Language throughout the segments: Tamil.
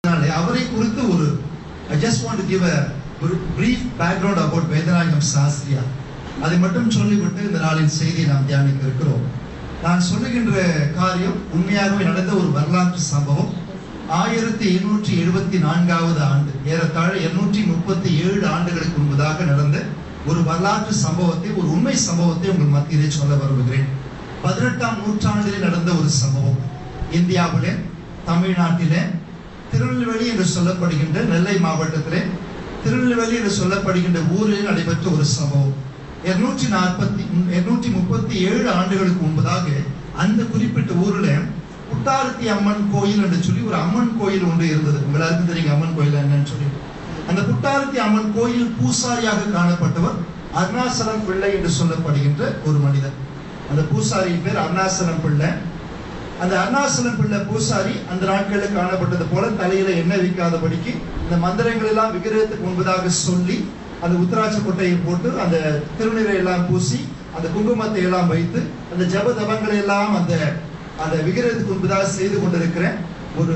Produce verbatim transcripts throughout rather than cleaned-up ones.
இருக்கிறதுனால அவரை குறித்து ஒரு I just want to give a brief background about Vedanayagam சாஸ்திரியா. அதை மட்டும் சொல்லிவிட்டு இந்த நாளின் செய்தியை நாம் தியானிக்க இருக்கிறோம். நான் சொல்லுகின்ற காரியம் உண்மையாகவே நடந்த ஒரு வரலாற்று சம்பவம். ஆயிரத்தி எண்ணூற்றி எழுபத்தி நான்காவது ஆண்டு, ஏறத்தாழ இருநூற்றி முப்பத்தி ஏழு ஆண்டுகளுக்கு முன்பதாக நடந்த ஒரு வரலாற்று சம்பவத்தை, ஒரு உண்மை சம்பவத்தை உங்கள் மத்தியிலே சொல்ல விரும்புகிறேன். பதினெட்டாம் நூற்றாண்டிலே நடந்த ஒரு சம்பவம். இந்தியாவிலே, தமிழ்நாட்டிலே, திருநெல்வேலி என்று சொல்லப்படுகின்ற நெல்லை மாவட்டத்திலே திருநெல்வேலி என்று சொல்லப்படுகின்ற ஊரில் நடைபெற்ற ஒரு சம்பவம். இருநூற்றி நாற்பத்தி இருநூற்றி முப்பத்தி ஏழு ஆண்டுகளுக்கு முன்பதாக அந்த குறிப்பிட்ட ஊர்ல புட்டாரத்தி அம்மன் கோயில் என்று சொல்லி ஒரு அம்மன் கோயில் ஒன்று இருந்தது. உங்களுக்கு தெரியுங்க அம்மன் கோயில் என்னன்னு சொல்லி. அந்த புட்டாரத்தி அம்மன் கோயில் பூசாரியாக காணப்பட்டவர் அருணாசலம் பிள்ளை என்று சொல்லப்படுகின்ற ஒரு மனிதர். அந்த பூசாரியின் பேர் அருணாசலம் பிள்ளை. அந்த அருணாசலம் பிள்ளை பூசாரி அந்த நாட்களில் காணப்பட்டது போல தலையில எண்ணெய் வைக்காதபடிக்கு இந்த மந்திரங்கள் எல்லாம் விக்கிரகத்துக்கு முன்பதாக சொல்லி அந்த உத்தராட்ச கொட்டையை போட்டு அந்த திருநீரை எல்லாம் பூசி அந்த குங்குமத்தை எல்லாம் வைத்து அந்த ஜப தபங்களை எல்லாம் அந்த அந்த விக்கிரகத்துக்கு முன்பதாக செய்து கொண்டிருக்கிற ஒரு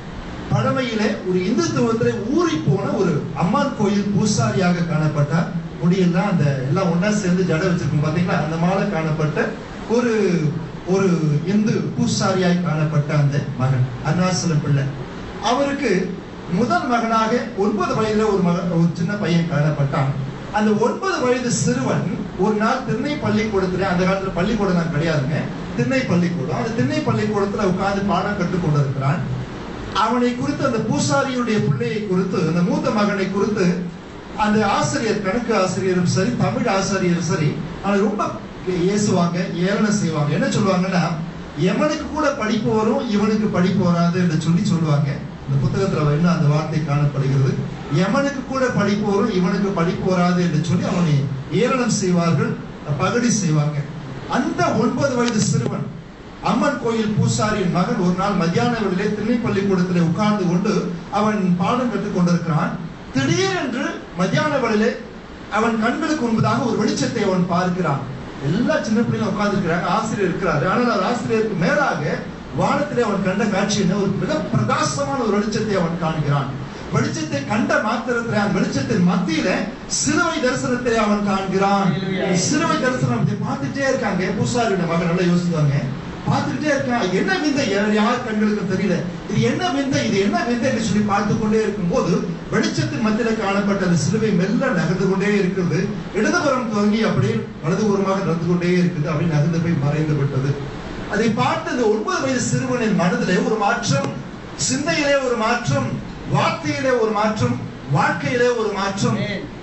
பழமையிலே ஒரு இந்துத்துவத்திலே ஊறி போன ஒரு அம்மன் கோயில் பூசாரியாக காணப்பட்டார். முடியெல்லாம் அந்த எல்லாம் ஒன்னா சேர்ந்து ஜட வச்சிருக்கும் பாத்தீங்களா, அந்த மாலை காணப்பட்ட ஒரு ஒரு இந்து பூசாரியாய் காணப்பட்ட அந்த மகன் அருணாசலம் பிள்ளை. அவருக்கு முதல் மகனாக ஒன்பது வயதுல ஒரு மகன், ஒரு சின்ன பையன் காணப்பட்டான். அந்த ஒன்பது வயது சிறுவன் ஒரு நாள் திண்ணை பள்ளிக்கூடத்துல, அந்த காலத்துல பள்ளிக்கூடம் நான் கிடையாதுங்க, திண்ணை பள்ளிக்கூடம், அந்த திண்ணை பள்ளிக்கூடத்துல உட்கார்ந்து பாடம் கற்றுக் கொண்டிருக்கிறான். அவனை குறித்து, அந்த பூசாரியுடைய பிள்ளையை குறித்து, அந்த மூத்த மகனை குறித்து அந்த ஆசிரியர், கணக்கு ஆசிரியரும் சரி, தமிழ் ஆசிரியரும் சரி, அவனை ரொம்ப ஏசுவாங்க, ஏளனம் செய்வாங்க. என்ன சொல்லுவாங்கன்னா, எவனுக்கு கூட படிப்பு வரும், இவனுக்கு படிப்பு வராது என்று சொல்லி சொல்லுவாங்க. இந்த புத்தகத்துல என்ன அந்த வார்த்தை காணப்படுகிறது. எவனுக்கு கூட படிப்பு வரும், இவனுக்கு படிப்பு வராது என்று சொல்லி அவனை ஏளனம் செய்வார்கள், பகடி செய்வாங்க. அந்த ஒன்பது வயது சிறுவன், அம்மன் கோயில் பூசாரியின் மகன், ஒரு நாள் மத்தியான வேளையிலே திண்ணை பள்ளிக்கூடத்திலே உட்கார்ந்து கொண்டு அவன் பாடம் கற்றுக் கொண்டிருக்கிறான். திடீரென்று மத்தியான வேளையிலே அவன் கண்களுக்கு முன்பதாக ஒரு வெளிச்சத்தை அவன் பார்க்கிறான். எல்லா சின்ன பிள்ளைகளும் உட்கார்ந்து இருக்கிறாங்க, ஆசிரியர் இருக்கிறாரு. ஆனால் அந்த ஆசிரியருக்கு மேலாக வானத்திலே அவன் கண்ட காட்சி என்ன, ஒரு மிக பிரகாசமான ஒரு வெளிச்சத்தை அவன் காண்கிறான். வெளிச்சத்தை கண்ட மாத்திரத்திலே அந்த வெளிச்சத்தின் மத்தியில சிலுவை தரிசனத்தை அவன் காண்கிறான். சிலுவை தரிசனம் பார்த்துட்டே இருக்காங்க. பூசாரியோட மகன் நல்லா யோசிப்பாங்க, பார்த்துக்கிட்டே இருக்கான். என்ன விந்தை, யார் கண்களுக்கு தெரியல, இது என்ன விந்தை, இது என்ன விந்தை என்று சொல்லி பார்த்து கொண்டே இருக்கும் போது வெளிச்சத்தின் மத்தியில காணப்பட்ட அந்த சிலுவை மெல்ல நகர்ந்து கொண்டே இருக்கிறது. இடதுபுறம் துவங்கி அப்படியே வலதுபுறமாக நடந்து கொண்டே இருக்குது. அப்படி நகர்ந்து போய் மறைந்து விட்டது. அதை பார்த்து அந்த ஒன்பது வயது சிறுவனின் மனதிலே ஒரு மாற்றம், சிந்தையிலே ஒரு மாற்றம், வார்த்தையிலே ஒரு மாற்றம், வாழ்க்கையிலே ஒரு மாற்றம்.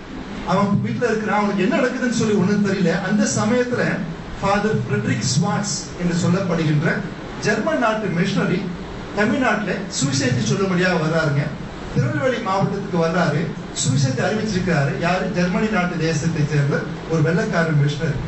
அவன் வீட்டுல இருக்கிறான், அவனுக்கு என்ன நடக்குதுன்னு சொல்லி ஒண்ணும் தெரியல. அந்த சமயத்துல ஃபாதர் ஃப்ரெட்ரிக் ஸ்வார்ட்ஸ் என்று சொல்லப்படுகின்ற ஜெர்மன் நாட்டு மிஷனரி தமிழ்நாட்டில் சுவிசேஷத்தை சொல்லும்படியாக வர்றாருங்க. திருநெல்வேலி மாவட்டத்துக்கு வர்றாரு, சுவிசேஷத்தை அறிவிச்சிருக்கிறாரு. யாரு? ஜெர்மனி நாட்டு தேசத்தை சேர்ந்த ஒரு வெள்ளைக்காரன் மிஷனரி.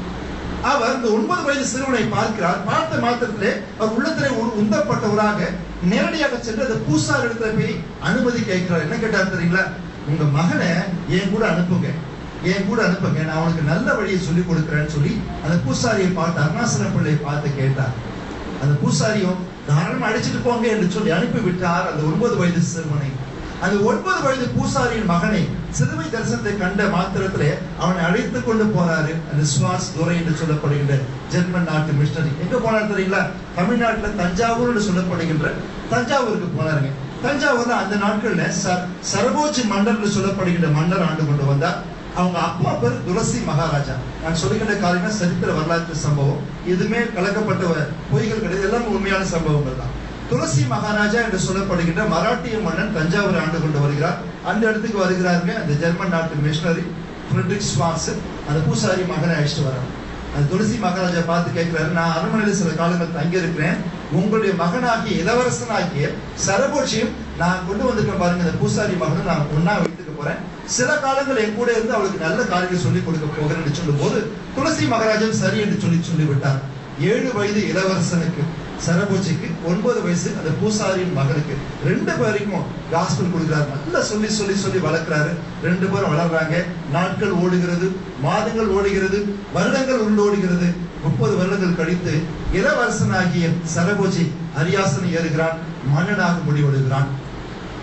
அவர் இந்த ஒன்பது வயது சிறுவனை பார்க்கிறார். பார்த்த மாத்திரத்திலே அவர் உள்ளத்திலே உந்தப்பட்டவராக நேரடியாக சென்று அந்த பூசாரி இடத்துல போய் அனுமதி கேட்கிறார். என்ன கேட்டார் தெரியுங்களா? உங்க மகனை என் கூட அனுப்புங்க, என் கூட அனுப்புங்க, நான் அவனுக்கு நல்ல வழியை சொல்லிக் கொடுக்கிறேன்னு சொல்லி அந்த பூசாரியை பார்த்து, அருணாசலம் பிள்ளையை பார்த்து கேட்டார். அந்த பூசாரியும் தாராளமா அடிச்சுட்டு போங்க என்று சொல்லி அனுப்பி விட்டார் அந்த ஒன்பது வயது சிறுவனை. அந்த ஒன்பது வயது பூசாரியின் மகனை சிலுவை தரிசனத்தை கண்ட மாத்திரத்திலே அவனை அழைத்து கொண்டு போறாரு அந்த ஸ்வார்ட்ஸ் துரை என்று சொல்லப்படுகின்ற ஜெர்மன் நாட்டு மிஷனரி. எங்க போனார் தெரியுங்களா? தமிழ்நாட்டுல தஞ்சாவூர் என்று சொல்லப்படுகின்ற தஞ்சாவூருக்கு போனாருங்க. தஞ்சாவூர்ல அந்த நாட்கள்ல சரபோஜி மன்னர் என்று சொல்லப்படுகின்ற மன்னர் ஆண்டு கொண்டு வந்தார். அவங்க அப்பா பேர் துளசி மகாராஜா. நான் சொல்லுகின்ற காரியமா சரித்திர வரலாற்று சம்பவம், எதுவுமே கலக்கப்பட்ட பொய்கள் கிடையாது, எல்லாம் உண்மையான சம்பவங்கள் தான். துளசி மகாராஜா என்று சொல்லப்படுகின்ற மராட்டிய மன்னன் தஞ்சாவூர் ஆண்டு கொண்டு வருகிறார். அந்த இடத்துக்கு வருகிறாருங்க அந்த ஜெர்மன் நாட்டு மிஷனரி ஃப்ரெட்ரிக் ஸ்வார்ட்ஸ். அந்த பூசாரி மகனை அழைச்சிட்டு வராங்க. அந்த துளசி மகாராஜா பார்த்து கேட்கிறாரு, நான் அரண்மனையில் சில காலங்கள் தங்கி இருக்கிறேன், உங்களுடைய மகனாகிய இளவரசனாகிய சரபோஜியும் நான் கொண்டு வந்திருக்கேன் பாருங்க, அந்த பூசாரி மகனை நான் ஒன்னா வைத்துக்க போறேன், சில காலங்கள் என் கூட இருந்து அவளுக்கு நல்ல காரியங்கள் சொல்லிக் கொடுக்க போகிறேன் என்று சொல்லும் போது துளசி மகாராஜன் சரி என்று சொல்லி சொல்லிவிட்டார். ஏழு வயது இளவரசனுக்கு சரபோஜிக்கு, ஒன்பது வயசு அந்த பூசாரியின் மகனுக்கு, ரெண்டு பேருக்கும் காஸ்பல் கொடுக்கிறார். நல்லா சொல்லி சொல்லி சொல்லி வளர்க்கிறாரு. ரெண்டு பேரும் வளர்றாங்க. நாட்கள் ஓடுகிறது, மாதங்கள் ஓடுகிறது, வருடங்கள் உருண்டோடுகிறது. முப்பது வருடங்கள் கழித்து இளவரசனாகிய சரபோஜி அரியாசனை ஏறுகிறான், மன்னனாக முடிவெடுகிறான்.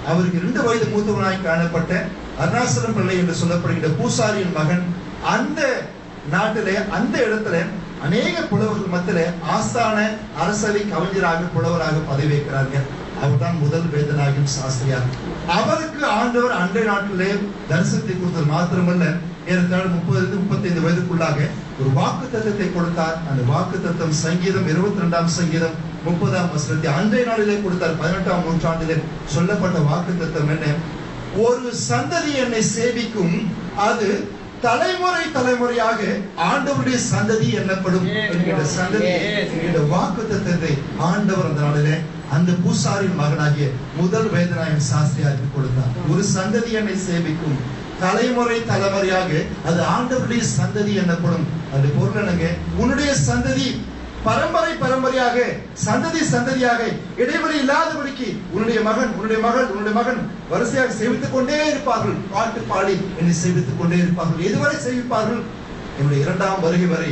அவருக்கு இரண்டு வயது மூத்தவனாய் காணப்பட்ட அருணாசலம் பிள்ளை என்று சொல்லப்படுகின்ற பூசாரியின் மகன் அந்த நாட்டிலே அந்த இடத்துல அநேக புலவர்கள் மத்தியிலே ஆஸ்தான அரசவை கவிஞராக புலவராக பதவி வைக்கிறார்கள். அவர்தான் முதல் வேதநாயகம் சாஸ்திரியார். அவருக்கு ஆண்டவர் அண்டை நாட்டிலே தரிசனத்தை கொடுத்தது மாத்திரமல்ல, ஏறத்தாழ முப்பது முப்பத்தி ஐந்து வயதுக்குள்ளாக ஒரு வாக்கு தத்தத்தை கொடுத்தார். அந்த வாக்கு தத்தம் சங்கீதம் இருபத்தி ரெண்டாம் சங்கீதம் முப்பதாம் வசனத்தை அன்றைய நாளிலே கொடுத்தார். பதினெட்டாம் நூற்றாண்டிலே சொல்லப்பட்ட வாக்கு தத்தம் என்ன? ஒரு சந்ததி என்னை சேவிக்கும், அது தலைமுறை தலைமுறையாக ஆண்டவருடைய சந்ததி என்னப்படும் என்கிற சந்ததி என்கிற வாக்கு தத்தத்தை ஆண்டவர் அந்த நாளிலே அந்த பூசாரின் மகனாகிய முதல் வேதநாயகம் சாஸ்திரியாருக்கு கொடுத்தார். ஒரு சந்ததி என்னை சேவிக்கும், தலைமுறை தலைமுறையாக அது ஆண்டவருடைய சந்ததி என்னப்படும். அது பொருள் என்னங்க? உன்னுடைய சந்ததி பரம்பரை பரம்பரையாக சந்ததி சந்ததியாக இடைவெளி இல்லாதபடிக்கு உன்னுடைய மகன் உன்னுடைய மகள் உன்னுடைய மகன் வரிசையாக சேவித்துக் கொண்டே இருப்பார்கள். பாட்டு பாடி என்னை சேவித்துக் கொண்டே இருப்பார்கள். எதுவரை சேவிப்பார்கள்? என்னுடைய இரண்டாம் வருகை வரை.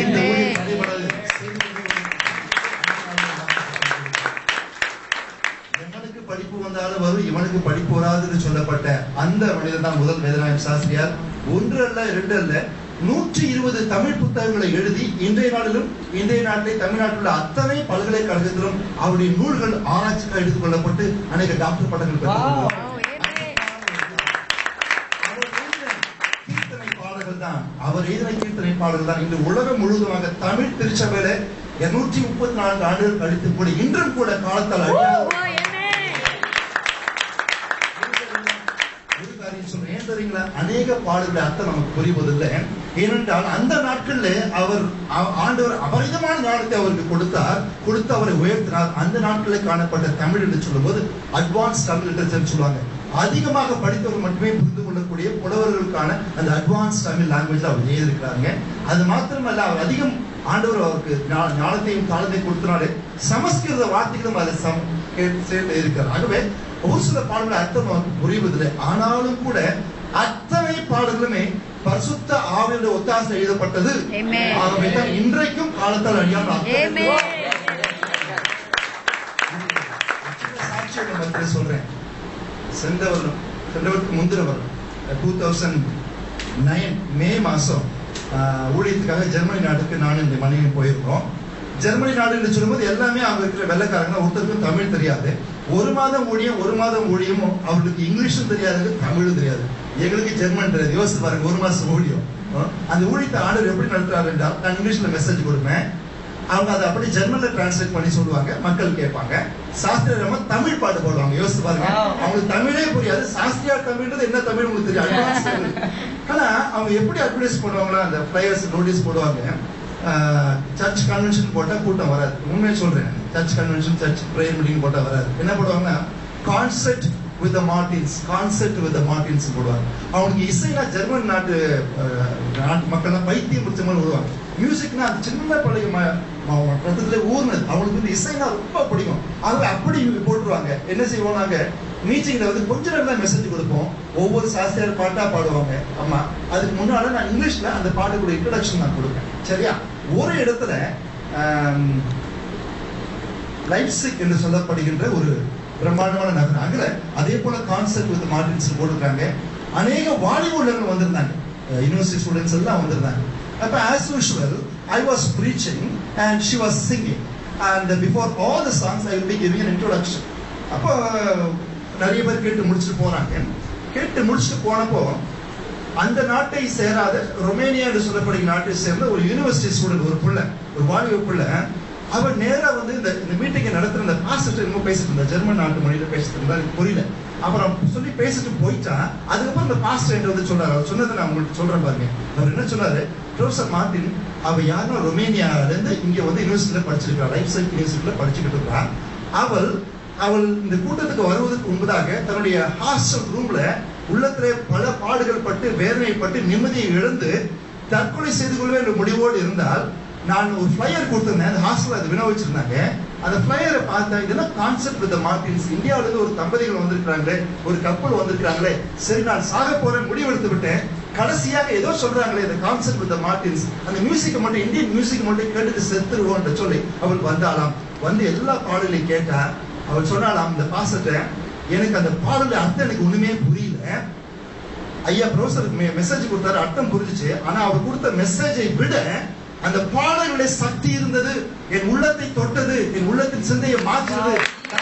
எவனுக்கு படிப்பு வந்தாலும் வரும், இவனுக்கு படிப்பு வராதுன்னு சொல்லப்பட்ட அந்த மனிதன் தான் முதல் வேதநாயகம் சாஸ்திரியார். ஒன்று அல்ல இரண்டு அல்ல, நூற்றி இருபது தமிழ் புத்தகங்களை எழுதி இன்றைய நாளிலும் இன்றைய நாட்டிலே தமிழ்நாட்டில் உள்ள அத்தனை பல்கலைக்கழகத்திலும் அவருடைய நூல்கள் ஆராய்ச்சிக்காக எடுத்துக் கொள்ளப்பட்டு அநேக டாக்டர் பட்டங்கள் பெற்றுள்ளார். கீர்த்தனை பாடல்கள் தான் அவர் எழுதின கீர்த்தனை பாடல்கள் தான் இன்று உலகம் முழுவதுமாக தமிழ் திருச்சபையில இருநூற்றி முப்பத்தி நான்கு ஆண்டுகள் கழித்து கூட இன்றும் கூட காலத்தால் அழியாத அநேக பாடல்களை அர்த்தம் நமக்கு புரிவதில்லை. ஏனென்றால் அந்த நாட்கள்ல அவர் ஆண்டவர் அபரிதமான ஞானத்தை அவருக்கு கொடுத்தார், கொடுத்து அவரை உயர்த்தினார். அந்த நாட்களில் காணப்பட்ட தமிழ் என்று சொல்லும் போது அட்வான்ஸ் தமிழ் லிட்டரேச்சர் சொல்லுவாங்க. அதிகமாக படித்தவர்கள் மட்டுமே புரிந்து கொள்ளக்கூடிய புலவர்களுக்கான அந்த அட்வான்ஸ் தமிழ் லாங்குவேஜ் அவர் எழுதியிருக்கிறாங்க. அது மாத்திரமல்ல, அவர் அதிகம் ஆண்டவர் அவருக்கு ஞானத்தையும் காலத்தையும் கொடுத்தனாலே சமஸ்கிருத வார்த்தைகளும் அதை சேர்த்து இருக்கிறார். ஆகவே ஒரு சில பாடல்கள் அர்த்தம் நமக்கு புரிவதில்லை. ஆனாலும் கூட அத்தனை பாடல்களுமே பரிசுத்த ஆவியோட ஒத்தாசை எழுதப்பட்டது. ஆகவே தான் இன்றைக்கும் காலத்தால் அழியாமல் சாட்சியை சொல்றேன். சென்ற வருடம் சென்றவருக்கு முந்தின வருடம் டூ தௌசண்ட் நைன் மே மாசம் ஊழியத்துக்காக ஜெர்மனி நாட்டுக்கு நானும் இந்த மனைவி போயிருக்கோம். ஜெர்மனி நாடு என்று சொல்லும்போது எல்லாமே அவங்க இருக்கிற வெள்ளைக்காரங்க, ஒருத்தருக்கும் தமிழ் தெரியாது. ஒரு மாதம் ஊழியம் ஒரு மாதம் ஊழியமும் அவர்களுக்கு இங்கிலீஷும் தெரியாது, தமிழும் தெரியாது. எங்களுக்கு ஜெர்மன் தெரியாது. யோசிச்சு பாருங்க, ஒரு மாசம் ஊழியம். அந்த ஊழியத்தை ஆண்டவர் எப்படி நடத்துறாரு என்றால், நான் இங்கிலீஷ்ல மெசேஜ் கொடுப்பேன், அவங்க அதை அப்படி ஜெர்மன்ல டிரான்ஸ்லேட் பண்ணி சொல்லுவாங்க, மக்கள் கேட்பாங்க. சாஸ்திரியமா தமிழ் பாட்டு போடுவாங்க. யோசிச்சு பாருங்க, அவங்களுக்கு தமிழே புரியாது. சாஸ்திரியா தமிழ்ன்றது என்ன தமிழ் உங்களுக்கு தெரியும். ஆனா அவங்க எப்படி அட்வர்டைஸ் பண்ணுவாங்களா, அந்த ஃபிளையர்ஸ் நோட்டீஸ் போடுவாங்க. சர்ச் கன்வென்ஷன் போட்டா கூட்டம் வராது. உண்மையை சொல்றேன், church convention church prayer meeting போட்டா வராது. என்ன போடுவாங்கன்னா, concert with the Martins, concert with the Martins போடுவாங்க. அவங்களுக்கு இசைனா ஜெர்மன் நாட்டு நாட்டு மக்கள்லாம் பைத்தியம் பிடிச்ச மாதிரி விடுவாங்க. மியூசிக்னா அது சின்ன பழைய ரத்தத்துல ஊர்னது. அவங்களுக்கு வந்து இசைனா ரொம்ப பிடிக்கும். ஆகவே அப்படி போட்டுருவாங்க. என்ன செய்வோம், நாங்க மீட்டிங்ல வந்து கொஞ்ச நேரம் தான் மெசேஜ் கொடுப்போம். ஒவ்வொரு சாஸ்திரியார் பாட்டா பாடுவாங்க. ஆமா, அதுக்கு முன்னால நான் இங்கிலீஷ்ல அந்த பாட்டுக்குள்ள இன்ட்ரோடக்ஷன் நான் கொடுப்பேன். சரியா? ஒரு இடத்துல லைப்சிக் என்று சொல்லப்படுகின்ற ஒரு பிரம்மாண்டமான நகரம், அங்க அதே போல கான்செர்ட் வித் மார்டின்ஸ் போட்டுருக்காங்க. அநேக வாலிப உள்ளவங்க வந்திருந்தாங்க, யூனிவர்சிட்டி ஸ்டூடெண்ட்ஸ் எல்லாம் வந்திருந்தாங்க. அப்ப as usual I was preaching and she was singing, and before all the songs I will be giving an introduction. அப்போ நிறைய பேர் கேட்டு முடிச்சுட்டு போறாங்க. கேட்டு முடிச்சுட்டு போனப்போ அந்த நாட்டை சேராத ரொமேனியா என்று சொல்லப்படுகிற நாட்டை சேர்ந்த ஒரு யூனிவர்சிட்டி ஸ்டூடெண்ட், ஒரு பிள்ளை, ஒரு வாலிப பிள்ளை, அவர் நேரா வந்து இந்த இந்த மீட்டிங்கை நடத்துற இந்த பாஸ்டர் என்னமோ பேசிட்டு இருந்தா, ஜெர்மன் நாட்டு மொழியில பேசிட்டு இருந்தா, எனக்கு புரியல. அப்புறம் சொல்லி பேசிட்டு போயிட்டா. அதுக்கப்புறம் இந்த பாஸ்டர் என்று வந்து சொன்னார். அவர் சொன்னதை நான் உங்களுக்கு சொல்றேன் பாருங்க. அவர் என்ன சொன்னாரு, ப்ரொஃபசர் மார்டின் அவ யாருன்னா ரொமேனியால இருந்து இங்க வந்து யூனிவர்சிட்டியில படிச்சிருக்கா, லைப்சிக் யூனிவர்சிட்டியில படிச்சுக்கிட்டு இருக்கா. அவள் அவள் இந்த கூட்டத்துக்கு வருவதற்கு முன்பதாக தன்னுடைய ஹாஸ்டல் ரூம்ல உள்ளத்திலே பல பாடுகள் பட்டு வேதனைப்பட்டு நிம்மதியை இழந்து தற்கொலை செய்து கொள்வேன் என்ற முடிவோடு இருந்தால், நான் ஒரு ஃபிளையர் கொடுத்திருந்தேன். அந்த ஹாஸ்டல் அது வினவச்சிருந்தாங்க. அந்த ஃபிளையரை பார்த்தா, இதெல்லாம் கான்செப்ட் வித் மார்டின்ஸ், இந்தியாவில இருந்து ஒரு தம்பதிகள் வந்திருக்காங்களே, ஒரு கப்பல் வந்திருக்காங்களே, சரி நான் சாக போறேன் முடிவெடுத்து விட்டேன். கடைசியாக ஏதோ சொல்றாங்களே, இந்த கான்செப்ட் வித் மார்டின்ஸ், அந்த மியூசிக் மட்டும் இந்தியன் மியூசிக் மட்டும் கேட்டுட்டு செத்துருவோம் என்று சொல்லி அவள் வந்தாலாம். வந்து எல்லா பாடலையும் கேட்டா அவள் சொன்னாலாம், இந்த பாசத்தை எனக்கு அந்த பாடலுடைய அர்த்தம் எனக்கு ஒண்ணுமே புரியல. ஐயா ப்ரொஃபசர் மெசேஜ் கொடுத்தாரு, அர்த்தம் புரிஞ்சுச்சு. ஆனா அவர் கொடுத்த மெசேஜை விட அந்த பாடலுடைய சக்தி இருந்தது, என் உள்ளத்தை தொட்டது, என் உள்ளத்தின் சிந்தையை மாற்றினது.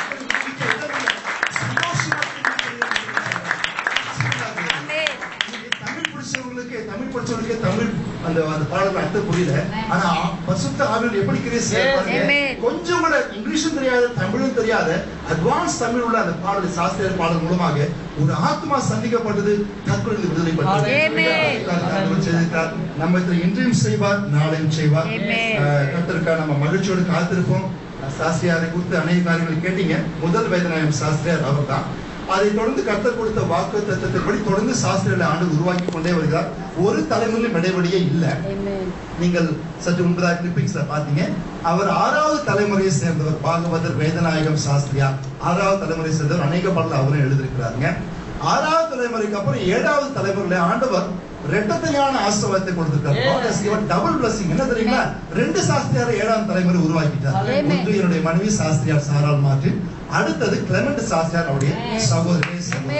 தமிழ் படிச்சவங்களுக்கு தமிழ் அந்த அந்த பாடல் அர்த்தம் புரியல. ஆனா பரிசுத்த ஆவியானவர் எப்படி கிரியை செய்யறாங்க, கொஞ்சம் கூட இங்கிலீஷும் தெரியாத தமிழும் தெரியாத அட்வான்ஸ் தமிழ் உள்ள அந்த பாடல் சாஸ்திரியர் பாடல் மூலமாக ஒரு ஆத்மா சந்திக்கப்பட்டது, தற்கொலை விடுதலை பெற்றது. நம்ம இன்றையும் செய்வார், நாளையும் செய்வார். கர்த்தருக்காக நம்ம மகிழ்ச்சியோடு காத்திருப்போம். சாஸ்திரியாரை குறித்து அநேக காரியங்களை கேட்டீங்க. முதல் வேதநாயகம் சாஸ்திரியார் அவர் தான். அதை தொடர்ந்து கர்த்தர் கொடுத்த வாக்கு தத்துவத்தின்படி தொடர்ந்து சாஸ்திரிகளை ஆண்டு உருவாக்கி கொண்டே வருகிறார். ஒரு தலைமுறையிலும் இடைவெளியே இல்லை. நீங்கள் சற்று முன்பதாக கிளிப்பிங்ஸ்ல பாத்தீங்க, அவர் ஆறாவது தலைமுறையை சேர்ந்தவர். பாகவதர் வேதநாயகம் சாஸ்திரியார் ஆறாவது தலைமுறையை சேர்ந்தவர். அநேக பாடல அவரும் எழுதியிருக்கிறாருங்க. ஆறாவது தலைமுறைக்கு அப்புறம் ஏழாவது தலைமுறையில ஆண்டவர் ரெட்டத்தையான ஆசீர்வாதத்தை கொடுத்திருக்கார். டபுள் பிளஸிங் என்ன தெரியுங்களா? ரெண்டு சாஸ்திரியாரை ஏழாம் தலைமுறை உருவாக்கிட்டார். ஒன்று என்னுடைய மனைவி சாஸ்திரியார் சாரால் மார்ட்டின், அடுத்தது கிளெமெண்ட் சாஸ்திரியார் அவருடைய சகோதரி.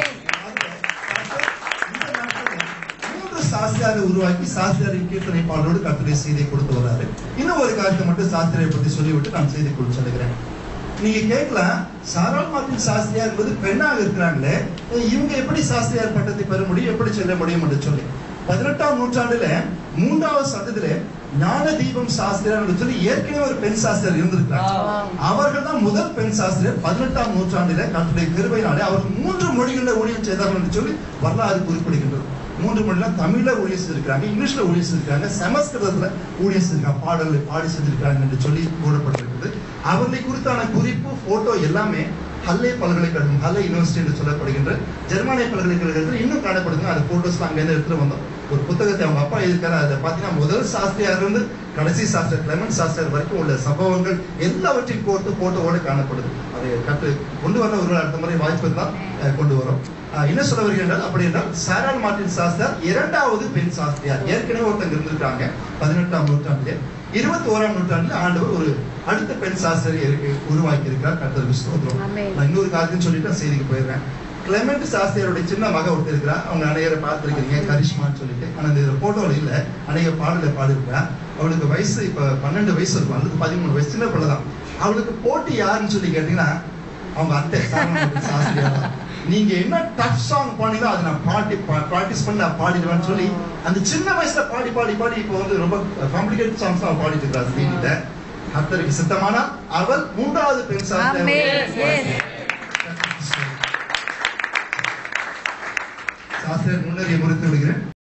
மூன்று சாஸ்திரியாரை உருவாக்கி சாஸ்திரியாரின் கீர்த்தனை பாடலோடு கர்த்தருடைய செய்தியை கொடுத்து வர்றாரு. இன்னும் ஒரு காரியத்தை மட்டும் சாஸ்திரியை பற்றி சொல்லிவிட்டு நான் செய்தி கொடுத்து சொல்லுகிறேன். நீங்க கேட்கலாம், சாரால் மார்ட்டின் சாஸ்திரியார் என்பது பெண்ணாக இருக்கிறாங்களே, இவங்க எப்படி சாஸ்திரியார் பட்டத்தை பெற முடியும், எப்படி செல்ல முடியும் என்று சொல்லி பதினெட்டாம் நூற்றாண்டுல மூன்றாவது சட்டத்துல ஞான தீபம் சாஸ்திரியார் என்று சொல்லி ஏற்கனவே ஒரு பெண் சாஸ்திரியர் இருந்திருக்கிறாங்க. அவர்கள் தான் முதல் பெண் சாஸ்திரியர். பதினெட்டாம் நூற்றாண்டில கர்த்தருடைய கிருபையினாலே அவர்கள் மூன்று மொழிகளில் ஊழியம் செய்தார்கள் என்று சொல்லி வரலாறு குறிப்பிடுகின்றது. மூன்று மொழியில தமிழ்ல ஊழியம் செஞ்சிருக்காங்க, இங்கிலீஷ்ல ஊழியம் செஞ்சிருக்காங்க, சமஸ்கிருதத்துல ஊழியம் செஞ்சிருக்காங்க, பாடல்களை பாடி செஞ்சிருக்காங்க என்று சொல்லி கூறப்பட்டிருக்கிறது. அவர்களை குறித்தான குறிப்பு போட்டோ எல்லாமே ஹல்லே பல்கலைக்கழகம், ஹல்லே யூனிவர்சிட்டி என்று சொல்லப்படுகின்ற ஜெர்மானிய பல்கலைக்கழகத்தில் இன்னும் காணப்படுது. அந்த போட்டோஸ் அங்க இருந்து எடுத்துட்டு வந்தோம். ஒரு புத்தகத்தை அவங்க அப்பா எழுதிருக்காரு. அதை பார்த்தீங்கன்னா முதல் சாஸ்திரியார் இருந்து கடைசி சாஸ்திரியர் கிளெமெண்ட் சாஸ்திரியார் வரைக்கும் உள்ள சம்பவங்கள் எல்லாவற்றையும் கோர்த்து போட்டோவோடு காணப்படுது. அதை கட்டு கொண்டு வர ஒரு அடுத்த முறை வாய்ப்பு இருந்தால் கொண்டு வரும். என்ன சொல்ல வருகின்றால், அப்படி என்றால் சாரால் மார்ட்டின் சாஸ்திரியார் இரண்டாவது பெண் சாஸ்திரியார். ஏற்கனவே ஒருத்தங்க இருந்திருக்காங்க பதினெட்டாம் நூற்றாண்டிலே. இருபத்தி ஓராம் நூற்றாண்டுல ஆண்டவர் ஒரு அடுத்த பெண் சாஸ்திரியை உருவாக்கி இருக்கிறார். கர்த்தருக்கு ஸ்தோத்திரம். நான் இன்னொரு காரியத்தையும் சொல்லிட்டு செய்திக்கு போயிடுறேன். கிளெமெண்ட் சாஸ்திரியாருடைய சின்ன மக ஒருத்தர் இருக்கிறா. அவங்க அநேகரை பார்த்திருக்கிறீங்க, கரிஷ்மான்னு சொல்லிட்டு. ஆனா இந்த போட்டோல இல்ல, அநேக பாடல பாடிருக்கா. அவளுக்கு வயசு இப்ப பன்னெண்டு வயசு இருக்கும், அல்லது பதிமூணு வயசு, சின்ன பிள்ளைதான். அவளுக்கு போட்டி யாருன்னு சொல்லி கேட்டீங்கன்னா அவங்க அத்தை சாஸ்திரியார். நீங்க என்ன டஃப் சாங் பாடிங்களோ அதை நான் பாடி ப்ராக்டிஸ் பண்ணி நான் பாடிடுவேன்னு சொல்லி அந்த சின்ன வயசுல பாடி பாடி பாடி இப்போ வந்து ரொம்ப காம்ப்ளிகேட்டட் சாங்ஸ் தான் பாடிட்டு இருக்கிறார் வீட்டுல. கர்த்தருக்கு சித்தமானால் அவள் மூன்றாவது பெண் சாஸ்திரியார். சாஸ்திரியர் முன்னறிய முறித்து விடுகிறேன்.